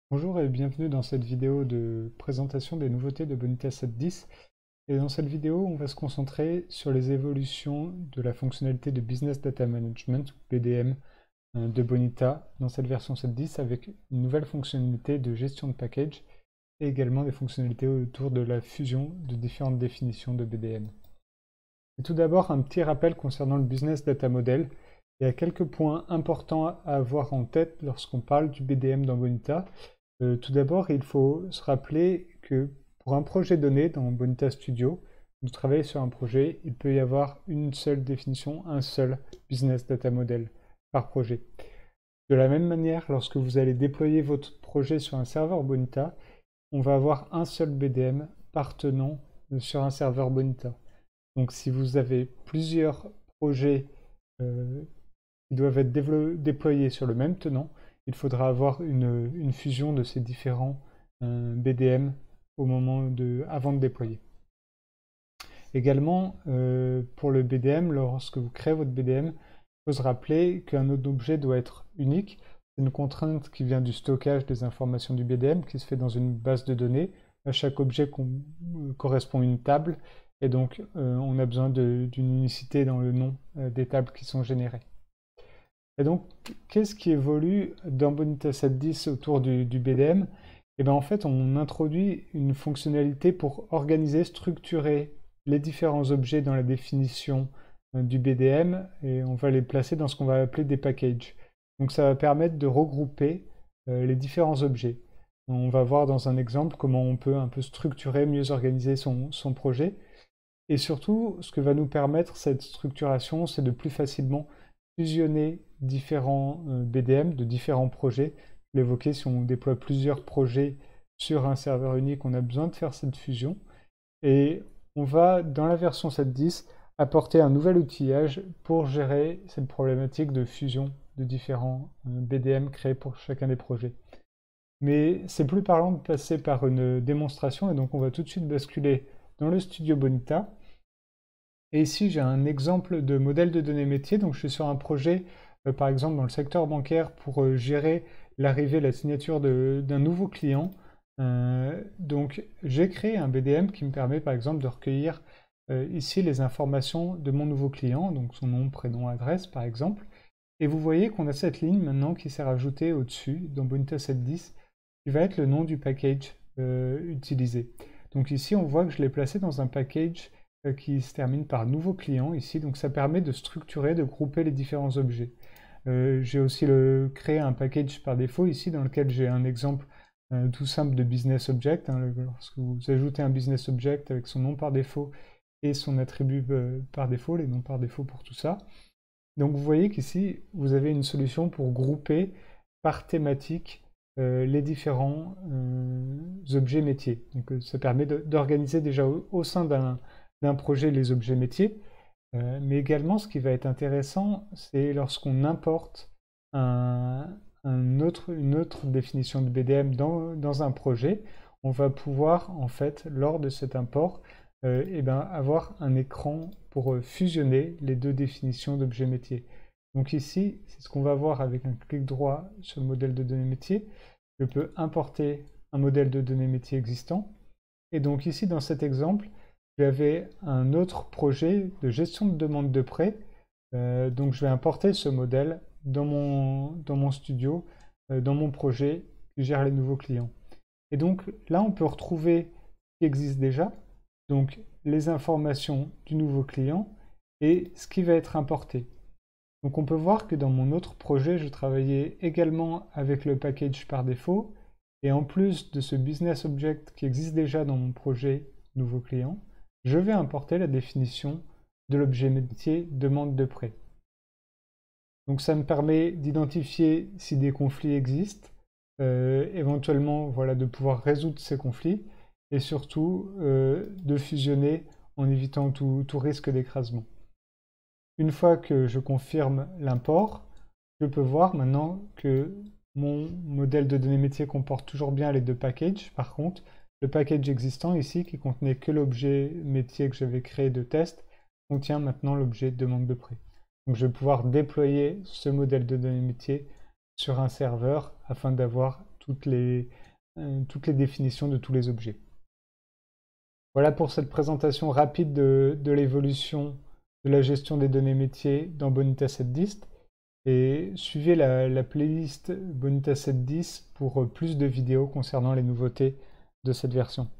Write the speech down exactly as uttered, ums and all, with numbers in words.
Bonjour et bienvenue dans cette vidéo de présentation des nouveautés de Bonita sept point dix. Et dans cette vidéo, on va se concentrer sur les évolutions de la fonctionnalité de Business Data Management, ou B D M, euh, de Bonita dans cette version sept point dix avec une nouvelle fonctionnalité de gestion de package et également des fonctionnalités autour de la fusion de différentes définitions de B D M. Et tout d'abord, un petit rappel concernant le Business Data Model. Il y a quelques points importants à avoir en tête lorsqu'on parle du B D M dans Bonita. Euh, tout d'abord, il faut se rappeler que pour un projet donné dans Bonita Studio, vous travaillez sur un projet, il peut y avoir une seule définition, un seul Business Data Model par projet. De la même manière, lorsque vous allez déployer votre projet sur un serveur Bonita, on va avoir un seul B D M par tenant sur un serveur Bonita. Donc si vous avez plusieurs projets euh, qui doivent être déployés sur le même tenant, il faudra avoir une, une fusion de ces différents euh, B D M au moment de, avant de déployer. Également, euh, pour le B D M, lorsque vous créez votre B D M, il faut se rappeler qu'un autre objet doit être unique. C'est une contrainte qui vient du stockage des informations du B D M qui se fait dans une base de données. À chaque objet correspond une table et donc euh, on a besoin d'une unicité dans le nom euh, des tables qui sont générées. Et donc, qu'est-ce qui évolue dans Bonita sept point dix autour du, du B D M? Et bien en fait, on introduit une fonctionnalité pour organiser, structurer les différents objets dans la définition euh, du B D M et on va les placer dans ce qu'on va appeler des packages. Donc ça va permettre de regrouper euh, les différents objets. On va voir dans un exemple comment on peut un peu structurer, mieux organiser son, son projet. Et surtout, ce que va nous permettre cette structuration, c'est de plus facilement fusionner différents euh, B D M de différents projets. Je l'évoquais, si on déploie plusieurs projets sur un serveur unique, on a besoin de faire cette fusion. Et on va, dans la version sept point dix, apporter un nouvel outillage pour gérer cette problématique de fusion de différents euh, B D M créés pour chacun des projets. Mais c'est plus parlant de passer par une démonstration, et donc on va tout de suite basculer dans le studio Bonita. Et ici, j'ai un exemple de modèle de données métier. Donc, je suis sur un projet, euh, par exemple, dans le secteur bancaire pour euh, gérer l'arrivée, la signature d'un nouveau client. Euh, donc, j'ai créé un B D M qui me permet, par exemple, de recueillir euh, ici les informations de mon nouveau client, donc son nom, prénom, adresse, par exemple. Et vous voyez qu'on a cette ligne maintenant qui s'est rajoutée au-dessus dans Bonita sept point dix, qui va être le nom du package euh, utilisé. Donc ici, on voit que je l'ai placé dans un package qui se termine par nouveau client ici, donc ça permet de structurer, de grouper les différents objets. Euh, j'ai aussi le, créé un package par défaut ici dans lequel j'ai un exemple euh, tout simple de business object. Hein, lorsque vous ajoutez un business object avec son nom par défaut et son attribut euh, par défaut, les noms par défaut pour tout ça. Donc vous voyez qu'ici, vous avez une solution pour grouper par thématique euh, les différents euh, objets métiers. Donc euh, ça permet d'organiser déjà au, au sein d'un d'un projet les objets métiers, euh, mais également ce qui va être intéressant, c'est lorsqu'on importe un, un autre, une autre définition de B D M dans, dans un projet, on va pouvoir en fait, lors de cet import, euh, eh ben, avoir un écran pour euh, fusionner les deux définitions d'objets métiers. Donc ici, c'est ce qu'on va voir avec un clic droit sur le modèle de données métier. Je peux importer un modèle de données métier existant. Et donc ici, dans cet exemple, j'avais un autre projet de gestion de demande de prêt. Euh, donc je vais importer ce modèle dans mon, dans mon studio, euh, dans mon projet qui gère les nouveaux clients. Et donc là, on peut retrouver ce qui existe déjà, donc les informations du nouveau client et ce qui va être importé. Donc on peut voir que dans mon autre projet, je travaillais également avec le package par défaut. Et en plus de ce business object qui existe déjà dans mon projet nouveau client, je vais importer la définition de l'objet métier demande de prêt. Donc ça me permet d'identifier si des conflits existent, euh, éventuellement voilà, de pouvoir résoudre ces conflits et surtout euh, de fusionner en évitant tout, tout risque d'écrasement. Une fois que je confirme l'import, je peux voir maintenant que mon modèle de données métier comporte toujours bien les deux packages. Par contre, le package existant ici, qui contenait que l'objet métier que j'avais créé de test, contient maintenant l'objet demande de prêt. Donc je vais pouvoir déployer ce modèle de données métier sur un serveur afin d'avoir toutes les, euh, toutes les définitions de tous les objets. Voilà pour cette présentation rapide de, de l'évolution de la gestion des données métiers dans Bonita sept point dix. Et suivez la, la playlist Bonita sept point dix pour plus de vidéos concernant les nouveautés de cette version.